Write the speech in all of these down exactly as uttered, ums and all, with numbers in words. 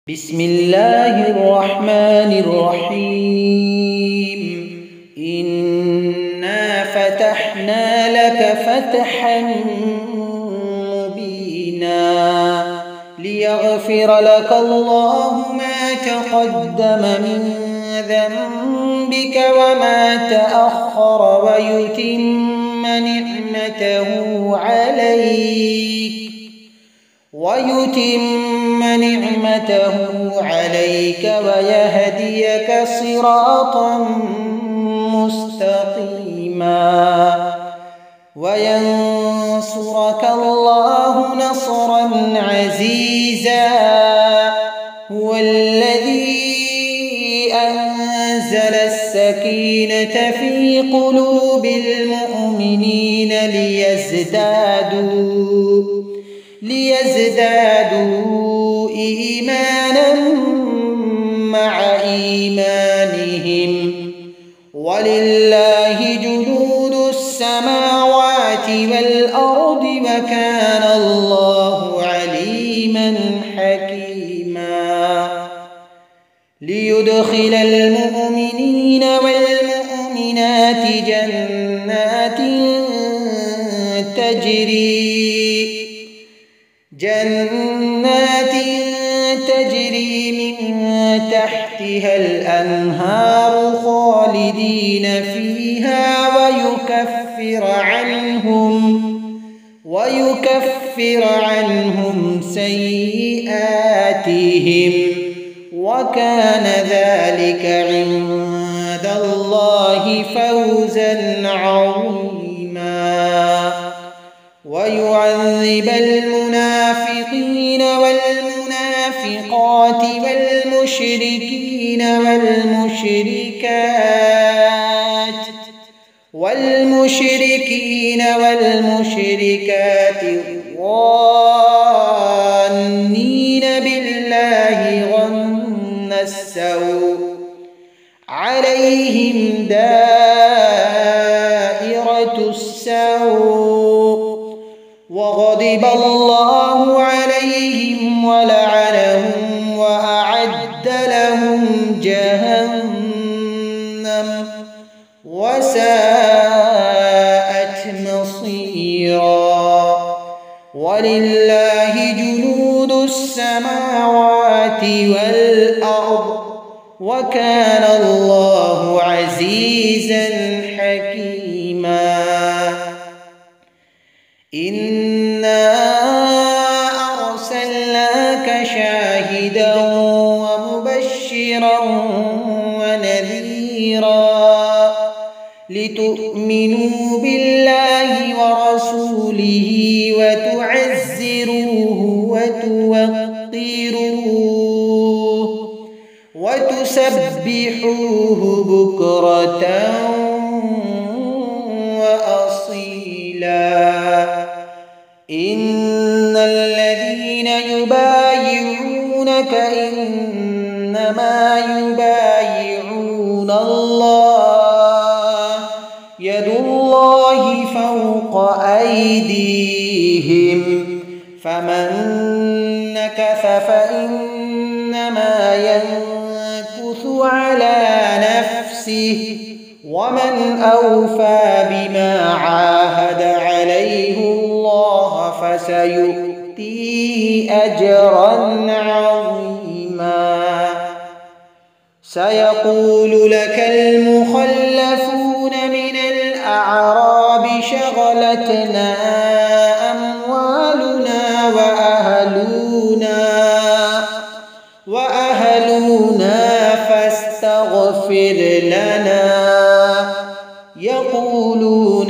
بسم الله الرحمن الرحيم. إنا فتحنا لك فتحا مبينا ليغفر لك الله ما تقدم من ذنبك وما تأخر ويتم نعمته عليك ويتم نعمته عليك ويهديك صراطا مستقيما وينصرك الله نصرا عزيزا. هو الذي أنزل السكينة في قلوب المؤمنين ليزدادوا ليزدادوا إيمانا مع إيمانهم ولله جنود السماوات والأرض وكان الله عليما حكيما. ليدخل المؤمنين والمؤمنات جنات تجري جنات تجري من تحتها الأنهار خالدين فيها ويكفر عنهم ويكفر عنهم سيئاتهم وكان ذلك عند الله فوزا عظيما. ويعذب المنافقين والمنافقات والمشركين والمشركات والمشركين والمشركات الظانين بالله ظن السوء عليهم دائرة السوء وغضب الله عليهم ولعنهم وأعد لهم جهنم وساءت مصيرا. ولله جنود السماوات والأرض وكان الله عزيزا حكيما. إنا أرسلناك شاهدا ومبشرا ونذيرا لتؤمنوا بالله ورسوله وتعزروه وتوقروه وتسبحوه بكرة وأصيلا. إن الذين يبايعونك إنما يبايعون الله يد الله فوق أيديهم فمن نكث فإنما ينكث على نفسه ومن أوفى بما عاهد عليه الله فسيؤتيه أجرا عظيما. سيقول لك المخلفون من الأعراب شغلتنا أموالنا وأهلنا وأهلنا فاستغفر لنا. يقولون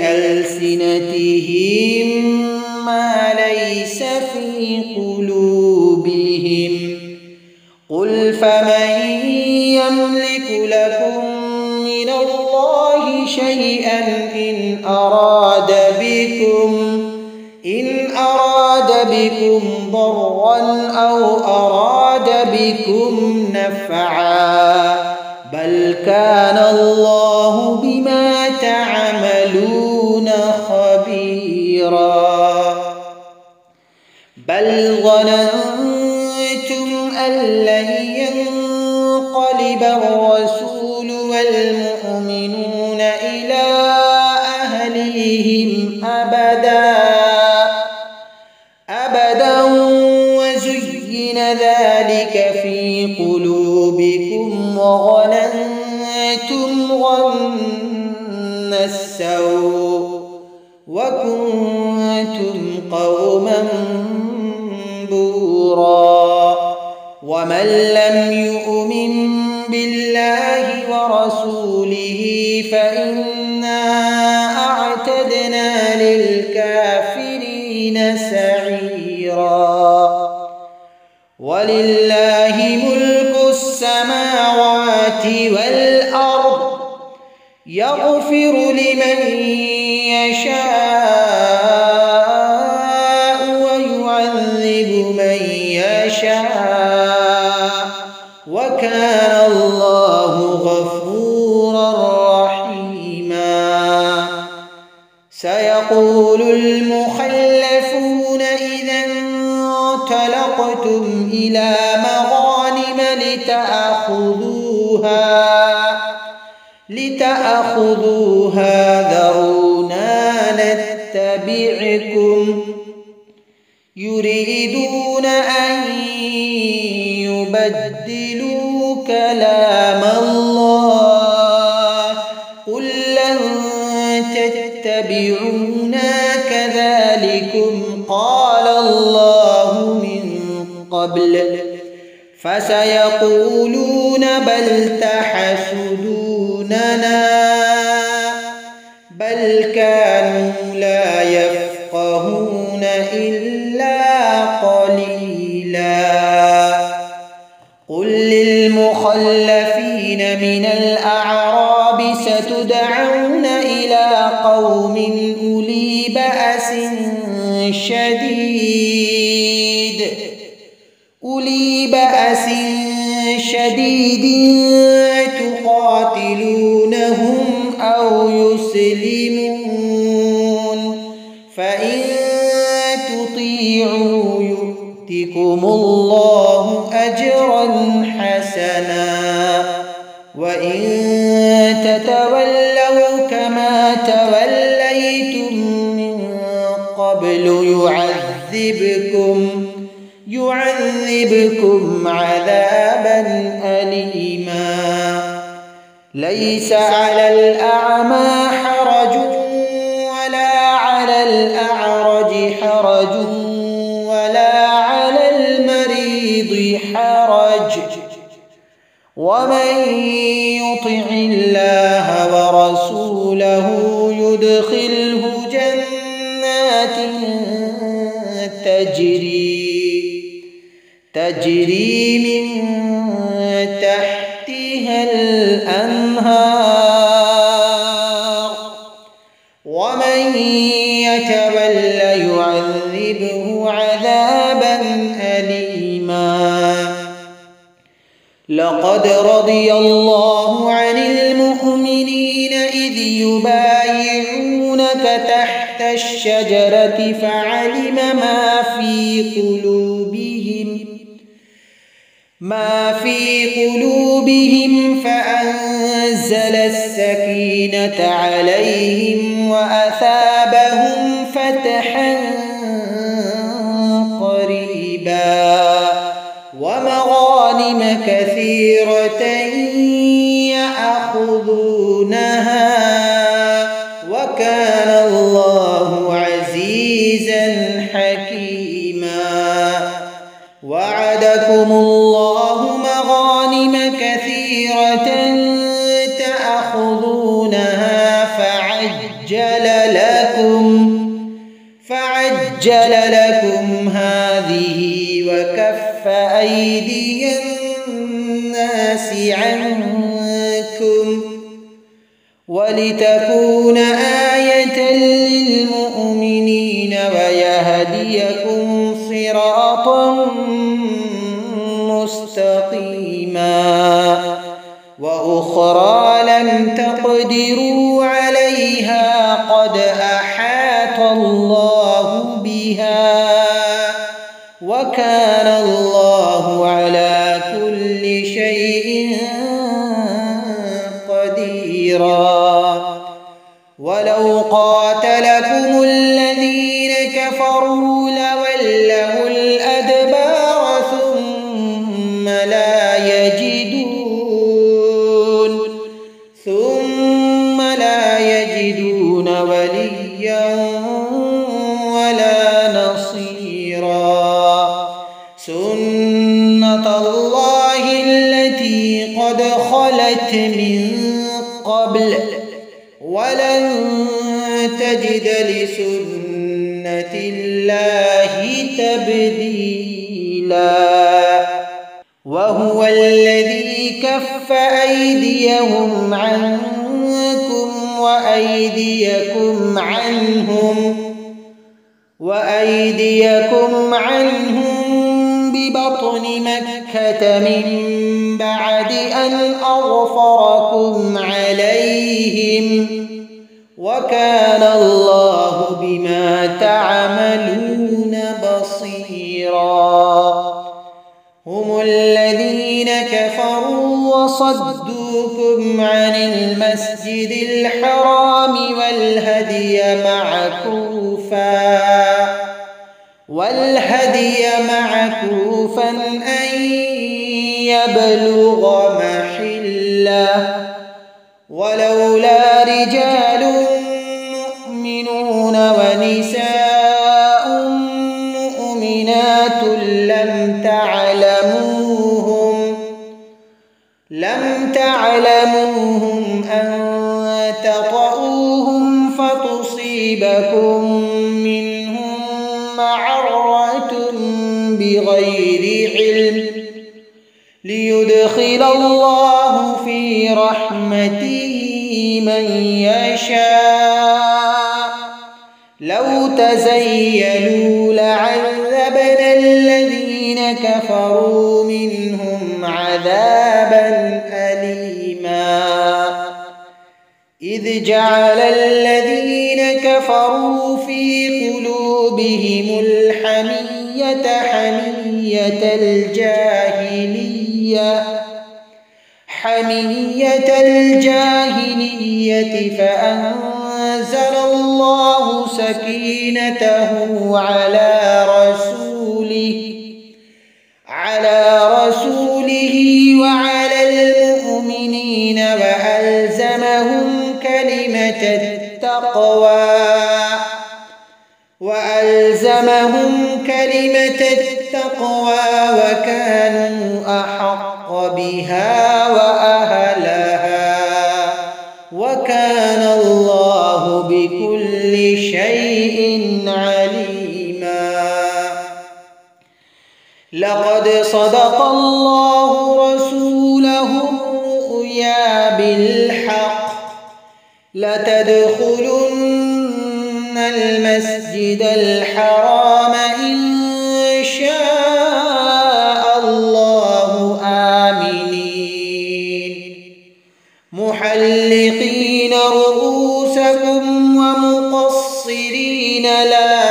بألسنتهم ما ليس في قلوبهم. قل فمن يملك لكم من الله شيئا إن أراد بكم إن أراد بكم ضرا أو أراد بكم نفعا بل كان الله بما تعملون خبيرا. بل ظننتم أن لن ينقلب الرسول والمؤمنون إلى أهليهم أبدا أبدا وزين ذلك في قلوبكم وظننتم ظن السوء وكنتم قوما بورا ومن لم يؤمن بالله ورسوله فإنا أعتدنا للكافرين سعيرا ولله ملك السماوات والأرض يغفر لمن يشاء ويعذب من يشاء وكان الله غفورا رحيما سيقول المخلفون إذا انطلقتم إلى مغانم لتأخذوها لتأخذوها ذرونا نتبعكم يريدون أن يبدلوا كلام الله قل لن تتبعونا كذلكم قال الله من قبل فسيقولون بل تحسدوننا بل كانوا لا يفقهون إلا قليلا قل للمخلفين من الأعراب ستدعون إلى قوم أولي بأس شديد أولي بأس شديد تقاتلونهم أو يسلمون فإن تطيعوا يؤتكم الله أجرا حسنا وإن تتولوا كما توليتم من قبل يعذبكم يعذبكم عذابا أليما ليس على الأعمى حرج ولا على الأعرج حرج ولا على المريض حرج ومن يطع الله ورسوله يدخله جنات تجري تجري من تحتها الأنهار ومن يتول يعذبه عذابا أليما لقد رضي الله عن المؤمنين إذ يبايعونك تحت الشجرة فعلم ما في قلوبهم ما في قلوبهم فأنزل السكينة عليهم وأثابهم فتحا قريبا ومغانم كثيرة يأخذونها وكان الله عزيزا حكيما وعدكم الله مغانم كثيرة تأخذونها فعجل لكم فعجل لكم هذه وكف أيدي الناس عنكم ولتكون آية للمؤمنين ويهديكم صراطا مستقيما وأخرى لم تقدروا عليها قد أحاط الله بها وكان الله على الله التي قد خلت من قبل ولن تجد لسنة الله تبديلا وهو الذي كف أيديهم عنكم وأيديكم عنهم وأيديكم عنهم ببطن مكة من بعد أن أغفركم عليهم وكان الله بما تعملون بصيرا هم الذين كفروا وصدوكم عن المسجد الحرام والهدي معكوفا والهدي معكوفا أن يبلغ محله ولولا رجال مؤمنون ونساء مؤمنات لم تعلموهم لم تعلموهم أن تطؤوهم فتصيبكم منهم معرة بغير علم ليدخل الله في رحمته من يشاء لو تزيلوا لعذبنا الذين كفروا منهم عذابا أليما إذ جعل الذين كفروا في قلوبهم الحمية حمية الجاهلية حمية الجاهلية فأنزل الله سكينته على رسوله على رسوله وعلى المؤمنين وألزمهم كلمة التقوى وألزمهم كلمة التقوى وكانوا أحق بها وأهلها وكان الله بكل شيء عليما لقد صدق الله رسوله الرؤيا بالحق لتدخلن المسجد الحرام إن شاء الله آمنين محلقين رؤوسكم ومقصرين لا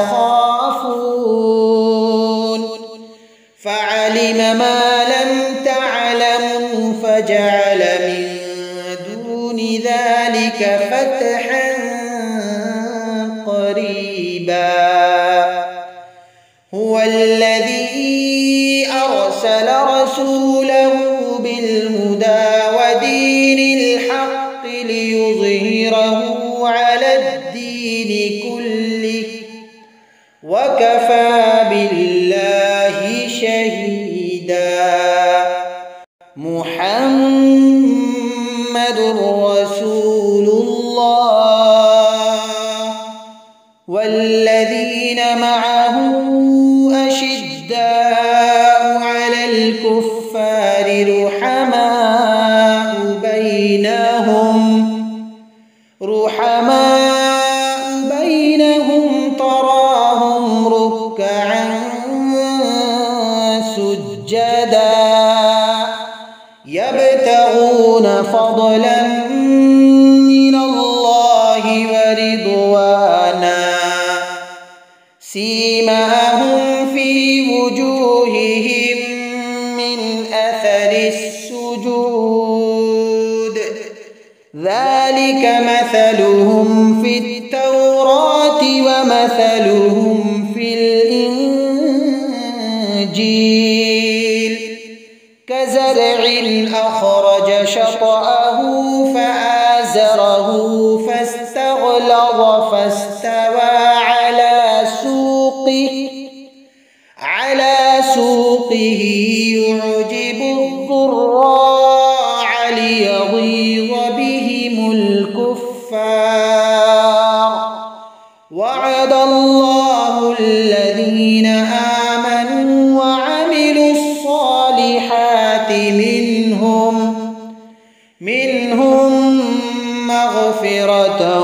تخافون فعلم ما لم تعلموا فجعل من دون ذلك فتحا قريبا هو الذي أرسل رسوله بالهدى ودين الحق ليظهره على الدين كله وكفى بالله شهيدا محمد رسول الله والذين معه أشداء على الكفار رحماء بينهم رحماء بينهم تراهم ركعا سجدا يبتغون فضلا من الله ورضوانا سيماهم في وجوههم من أثر السجود ذلك مثلهم في التوراة ومثلهم في الإنجيل كزرع أخرج شطأه فآزره فاستغلظ فاستوى على سوقه على سوقه سوقه يعجب الضراع ليغيظ بهم الكفار وعد الله الذين آمنوا وعملوا الصالحات منهم منهم مغفرة